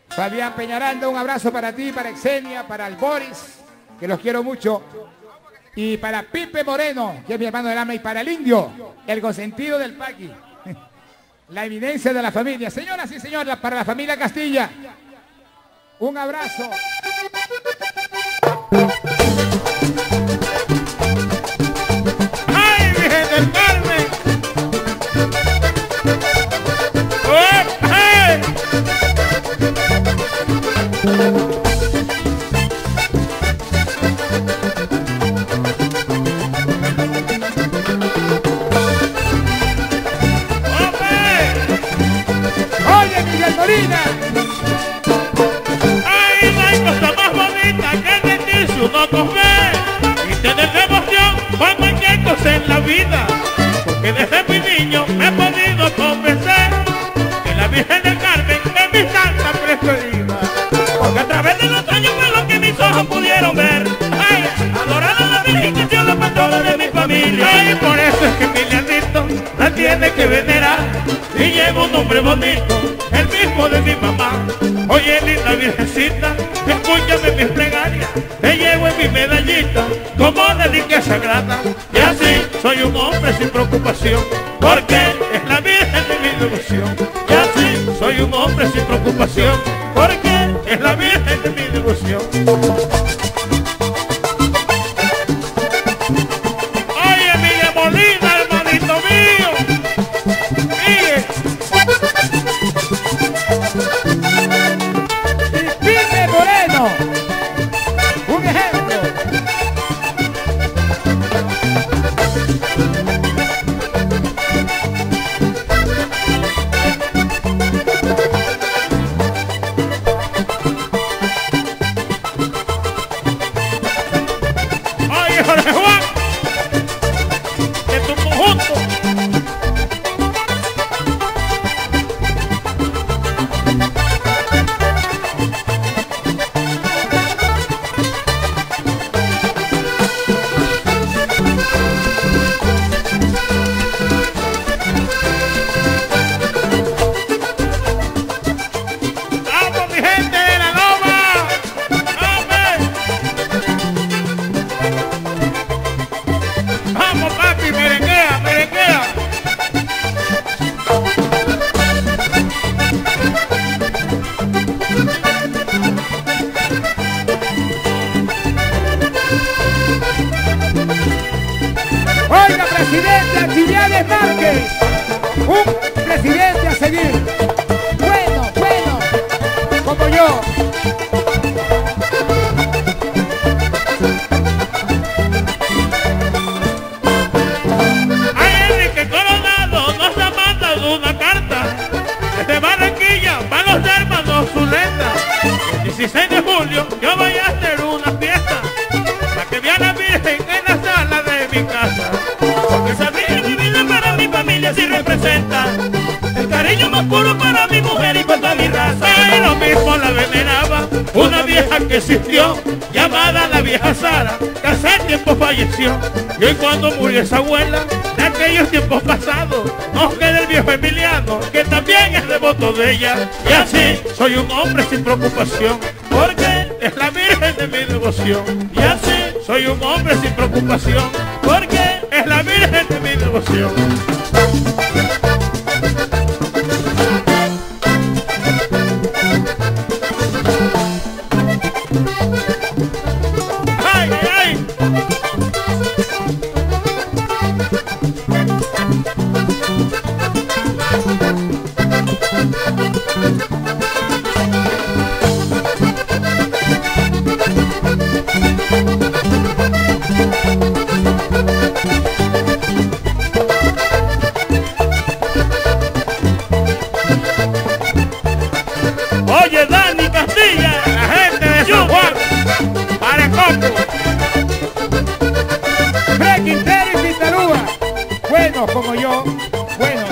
Fabián Peñaranda, un abrazo para ti, para Exenia, para el Boris, que los quiero mucho. Y para Pipe Moreno, que es mi hermano del alma, y para el Indio, el consentido del Paqui. La evidencia de la familia. Señoras y señores, para la familia Castilla, un abrazo. ¡Ay, Virgen del Carmen! ¡Ay! ¡Oye, Miguel Molina! ¡Ay, no hay cosa más bonita que sentir su notos ve! Y tener devoción por cualquier cosa en la vida. Porque desde muy niño me he podido convencer que la Virgen del Carmen es mi santa preferida. Porque a través de los años fue lo que mis ojos pudieron ver. ¡Ay! Adorar a la Virgen que Dios la patrona de mi familia. ¡Ay! Por eso es que mi Leandrito la tiene que venerar. Y lleva un nombre bonito, el mismo de mi mamá. Oye, linda Virgencita, escúchame mis plegarias. Te llevo en mi medallita como reliquia sagrada. Y así soy un hombre sin preocupación, porque es la Virgen de mi devoción. Y así soy un hombre sin preocupación, porque es la Virgen de mi devoción. Oye, Miguel Molina, hermanito mío. Miguel. Pipe Moreno, un ejemplo. Oye, Jorge Juan, de tu conjunto. ¡Vamos, mi gente de la Loma! ¡Vamos! ¡Vamos, papi! ¡Merenguea, merenguea! Oiga, presidente Archibiades Márquez, un presidente a seguir. Bueno, bueno, como yo. ¡Ay, Enrique Coronado nos ha mandado una carta desde Barranquilla para los hermanos Zuleta! El 16 de julio yo voy a hacer una fiesta para que vea la Virgen en la sala de mi casa. Porque esa Virgen mi vida para mi familia sí representa el cariño más puro para mi mujer y para mi raza. Y lo mismo la veneraba una vieja que existió llamada la vieja Sara, que hace tiempo falleció. Y hoy cuando murió esa abuela de aquellos tiempos pasados, nos queda el viejo Emiliano, que también es devoto de ella. Y así soy un hombre sin preocupación, porque es la Virgen de mi devoción. Y así soy un hombre sin preocupación, porque es la Virgen de mi devoción. ¡Ay, ay, ay! Oye, Dani Castilla, la gente de San Juan, Parecoco. Fred Quintero y Pitarúa, buenos como yo, buenos.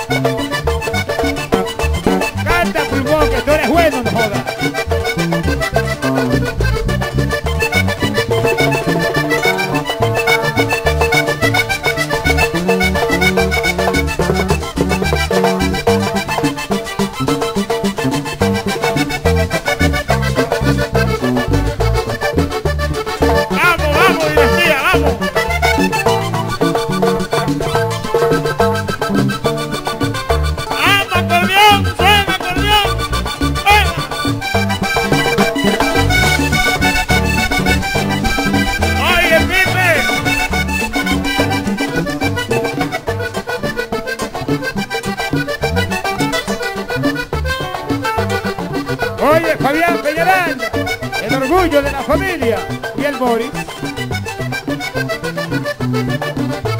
Canta pulmón, que tú eres bueno, no jodas. Oye, Fabián Peñaranda, el orgullo de la familia. Y el Boris.